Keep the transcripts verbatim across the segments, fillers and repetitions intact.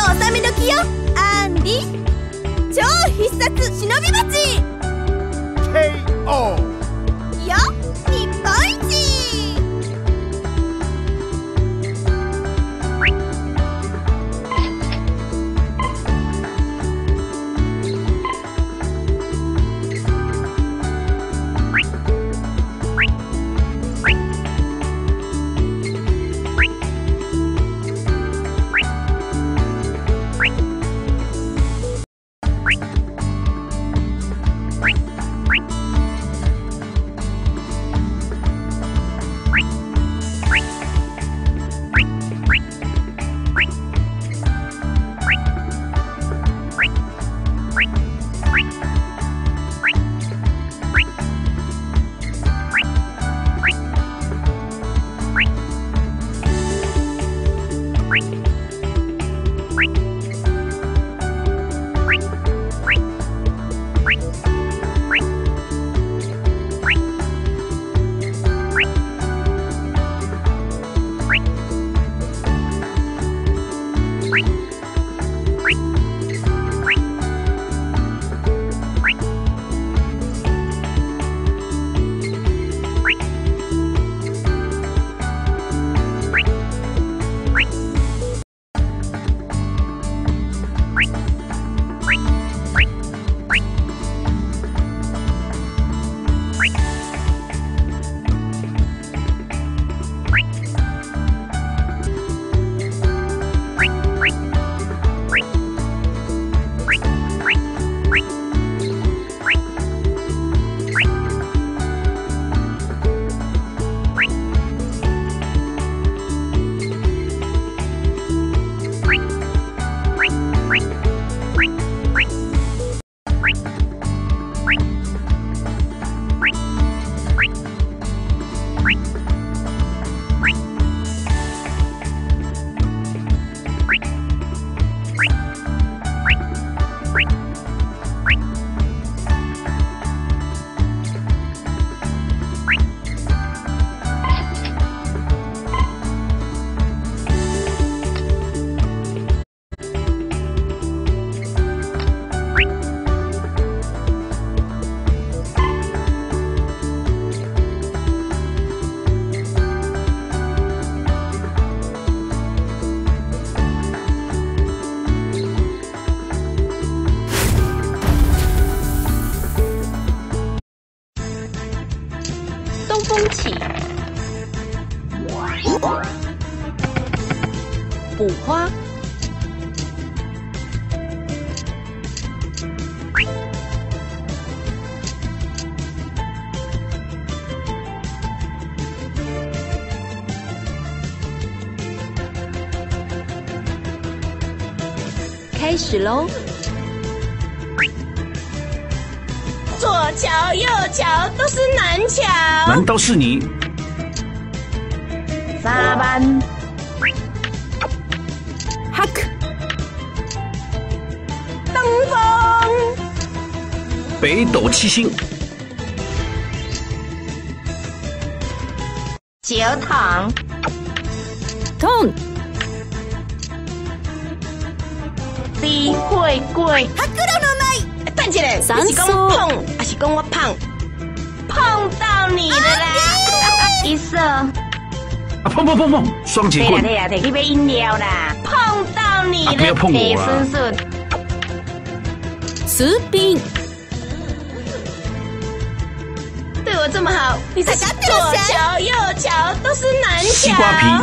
納め時よアンディ。超必殺忍び鉢ケーオー。 よ日本一。 风起，补花，开始喽！ 左桥右桥都是南桥， 难道是你？ 三班， 哈克， 东风， 北斗七星， 焦糖， 痛， 李慧贵， 哈克罗诺麦。 等一下， 三你是讲我碰，还是讲我胖？碰到你了啦！ 一色， 啊碰碰碰碰，双节棍！ 对啦对啦，摕去买饮料啦！ 碰到你啊不要了！ 李碰我啦！ 顺顺， 士兵， 对我这么好，你才左桥右桥都是南桥。 西瓜皮，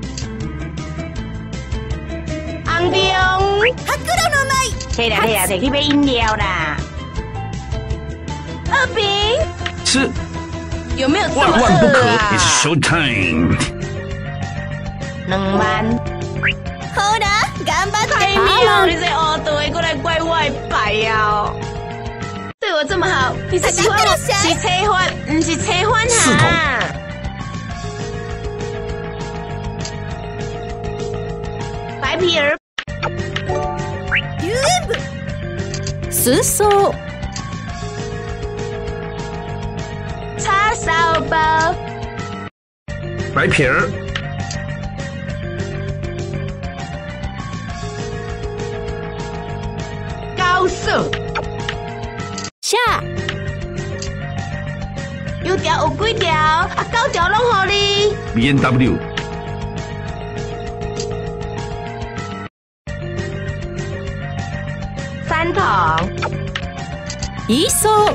红中， 哈克罗诺麦。 对啦对啦，摕去买饮料啦！ 二饼， 吃有没有这万么万不可饿啊？ ！It's show time！ 两万， 好啦，頑張って。 太妙，你这乌队过来怪我的牌啊！对我这么好，你才喜欢我是车番，不是车番哈。白皮儿， 遊園部。水槽。 叉烧包， 白皮儿， 高手。 下有条有几条，啊，九条拢互你。 B N W 三桶， 一艘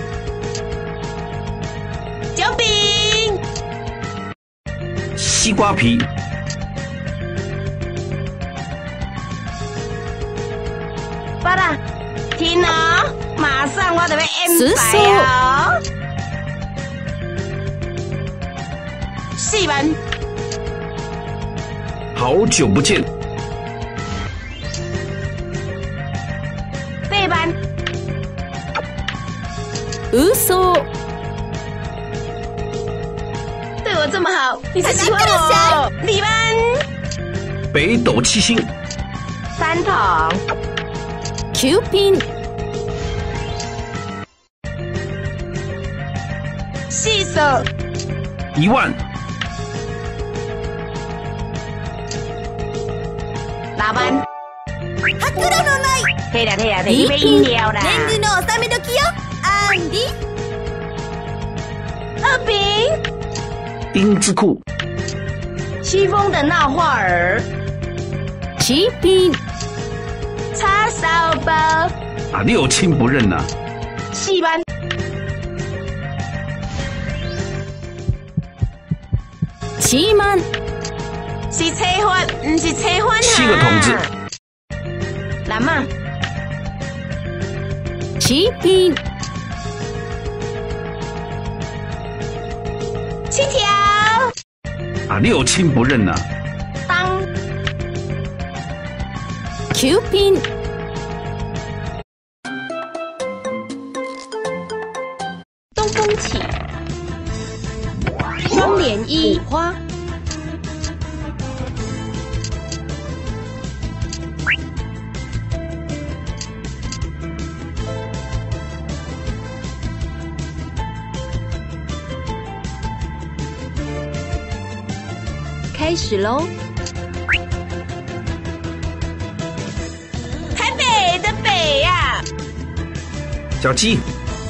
小饼， 西瓜皮， 巴拉， 停哦，马上我就要十 M 牌哦。四万， 好久不见， 八万， 五艘对我这么好，你才喜欢我。李班， 北斗七星， 三桶， Q 品四手， 一万， 六万， 白露のない摕啦摕啦，摕去买饮料啦。 年貢の納め時よアンディ二饼， 丁字裤， 西风的闹画儿， 七品叉烧包， 啊，六亲不认呐、啊， 四万， 七萬是车花，不是车花哈。 七个筒子， 蓝嘛， 七品七条， 啊，六亲不认呐、啊， 当 Q 品东风起，双连衣，花，开始喽！台北的北呀、 小鸡，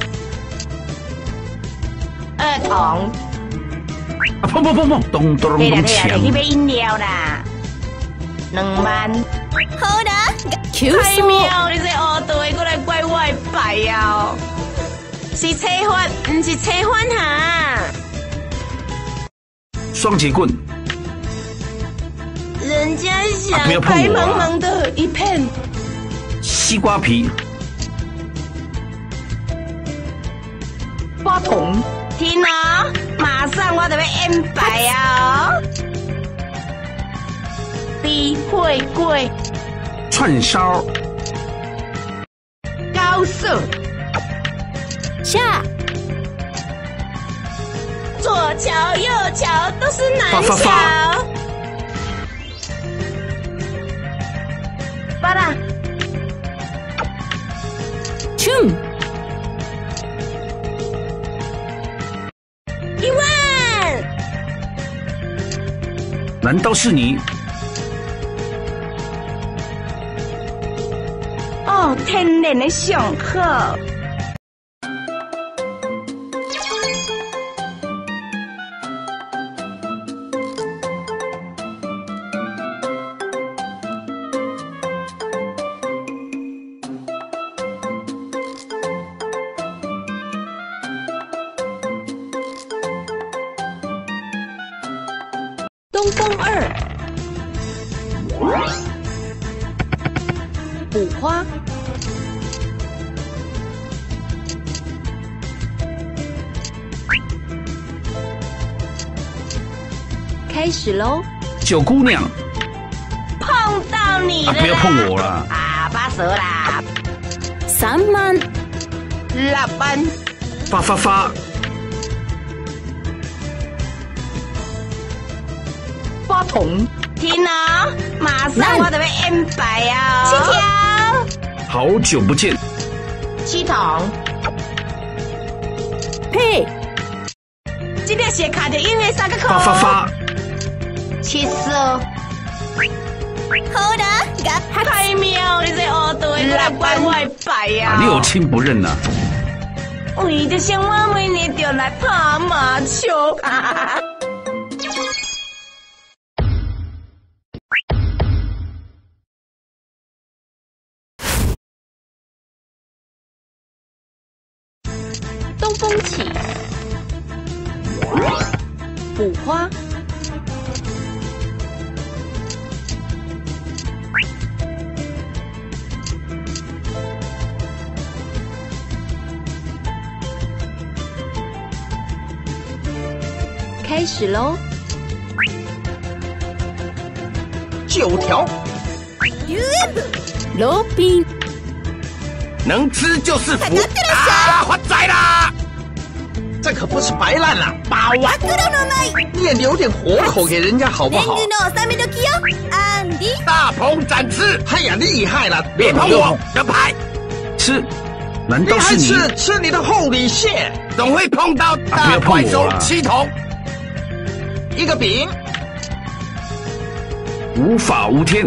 二桶， 啊，砰砰砰砰，咚咚咚摕啦摕啦，摕去锵， 买饮料啦。两万， 好啦 Q 太 số 妙！你这黑队过来怪我的牌呀！是车花，不是车花哈。 双节棍， 人家想啊不要碰白我啊茫茫的一片， 西瓜皮， 花筒， 停哦！马上我就要 M 牌啊！哦，李慧贵， 串烧， 高手， 下左桥右桥都是南发发桥。 发巴拉， 춤 一万， 难道是你？ 哦，天然的上课。 东风二，补花，开始喽！ 九姑娘， 碰到你啊， 了啦！ 不要碰我啦！ 啊，八蛇啦， 三萬六万， 发发发， 花筒， 停哦！马上我就要 M 牌啊！七条， 好久不见， 七筒， 配今天是卡着音乐三个口。 发发发， 七色， 好啦，合拍太妙！你这黑队来乖乖摆呀、 啊，六亲不认呐、 啊。为着想我每年就来拍麻将啊！ 东风起，补花，开始喽！ 九条， 罗宾， 能吃就是福啊！发财啦！这可不是白烂了，八万！你也留点活口给人家好不好？大鹏展翅！哎呀，厉害了！别碰我的牌！ 吃？难道你还是你？ 吃吃你的厚礼蟹，总会碰到大怪兽七头。一个饼， 无法无天。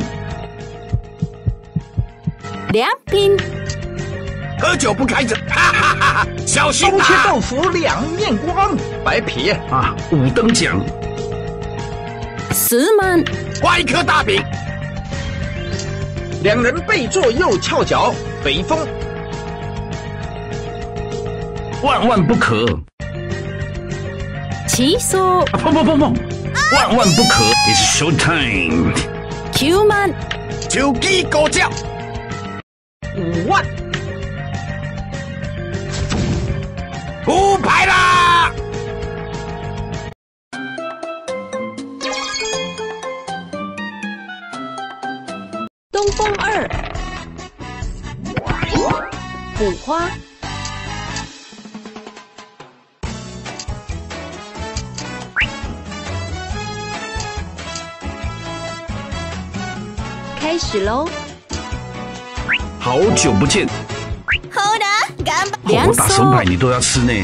良品， 喝酒不开车，哈哈哈哈！小心啊！切豆腐两面光，白皮啊！五等奖， 十万， 画一颗大饼。两人背坐又翘脚，北风， 万万不可。 起手， 啊砰砰砰砰！万万不可 ！It's show time。 九万， 九鸡狗叫，五万，出牌啦！ 东风二，补花，开始喽！ 好久不见， 两我打手牌你都要吃呢。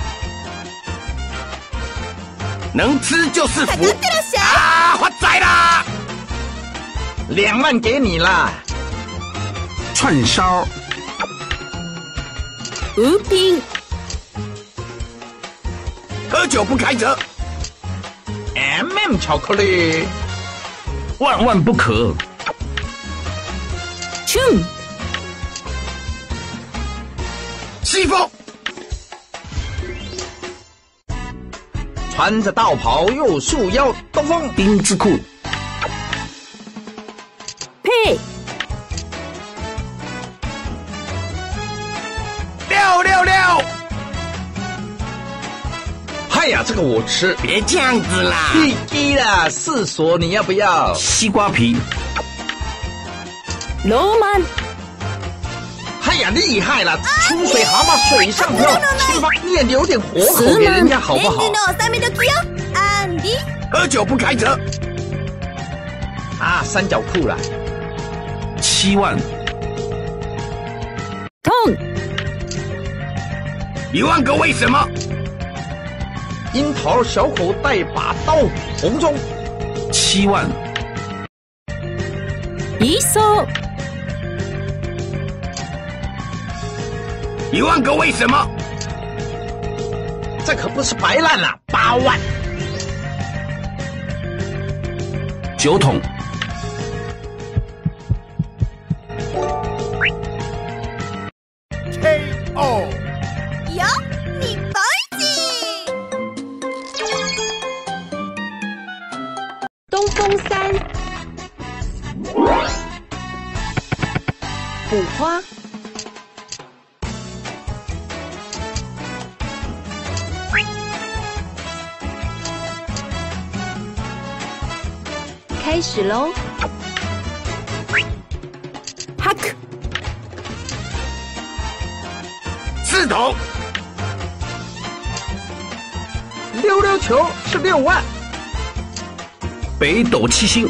能吃就是福啊！发财啦！两万给你啦！ 串烧， 五品， 喝酒不开车。M M 巧克力， 万万不可。 冲， 西风，穿着道袍又束腰，东风丁字裤， 呸， 六六六！哎呀，这个我吃，别这样子啦！一滴啦，四锁你要不要？ 西瓜皮， 罗曼， 哎呀，厉害了！出水蛤蟆水上漂，吃吧，你也留点活口给人家好不好？喝酒不开车。啊，三角裤了， 七万， 痛， 一万个为什么？樱桃小口带把刀，红中七万， 一手， 一万个为什么？这可不是白烂了，八万。 酒桶， K O よ、日本一！ 东风三，补花，开始喽！哈克， 四头，溜溜球是六万， 北斗七星，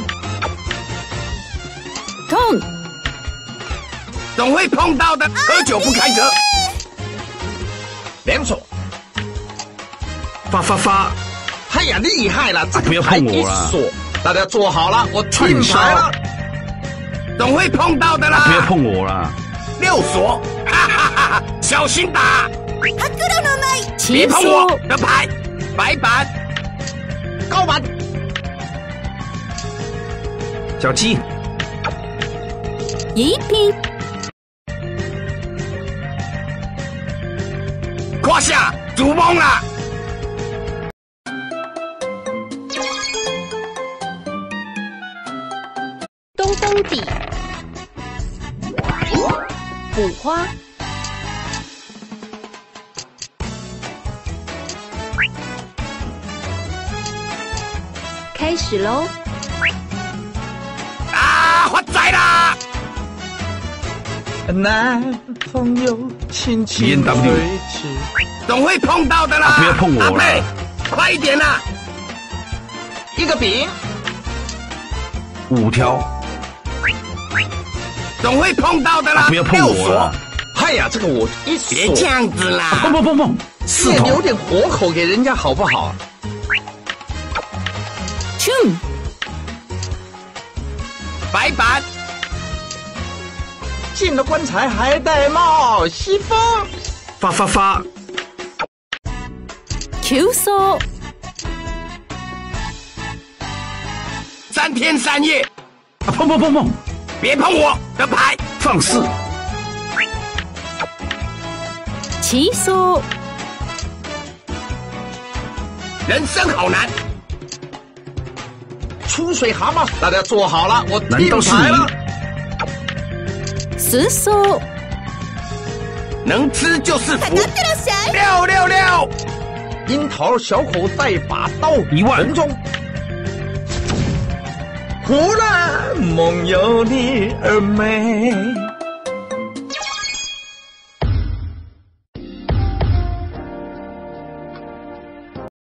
痛， 总会碰到的。喝酒不开车，两手， 发发发！ 哎呀，厉害了！这啊不要碰我啦！ 大家坐好了，我进牌了。总会碰到的啦！ 啊、不要碰我啦！ 六锁，哈哈哈哈！小心打！别碰我的牌，白板、高板、 小鸡， 一品， 胯下主蒙了。 东风底，补花，开始喽！ 啊，发财啦！ 男朋友轻轻挥斥，总会碰到的啦！ 啊、不要碰我了！ 阿贝，快一点啦！一个饼， 五条， 总会碰到的啦！ 啊、不要碰我了！ 哎呀，这个我一锁，别这样子啦！ 碰碰碰碰， 也留点活口给人家好不好？ 去， 白板。进了棺材还戴帽，西风发发发 Q 手三天三夜， 啊碰碰碰碰， 别碰我的牌， 放肆起手， 人生好难，出水蛤蟆，大家坐好了，我难道是你？ 十手， 能吃就是福。六六六，樱桃小口带把刀， 一万红中。忽然梦有你而美。